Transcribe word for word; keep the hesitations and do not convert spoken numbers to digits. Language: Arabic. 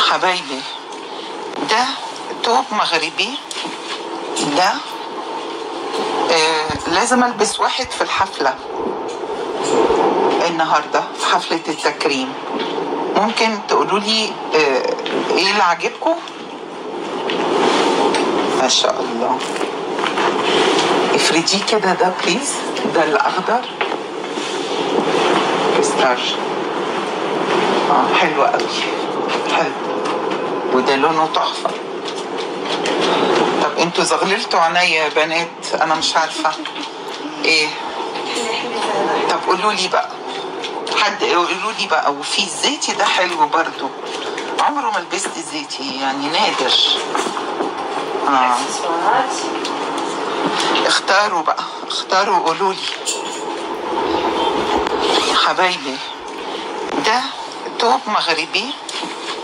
حبايبي، ده توب مغربي. ده آه لازم البس واحد في الحفلة النهاردة، في حفلة التكريم. ممكن تقولوا لي آه ايه اللي عاجبكم؟ ما شاء الله. افرديه كده ده بليز. ده الاخضر ستار. اه حلو قوي، حلو. وده لونه تحفه. طب انتوا زغللتوا عينيا يا بنات، انا مش عارفه ايه. طب قولوا لي بقى، حد قولوا لي بقى. وفي الزيتي ده حلو برضو، عمره ما لبست زيتي يعني، نادر. اه اختاروا بقى، اختاروا وقولوا لي حبايبي. ده توب مغربي.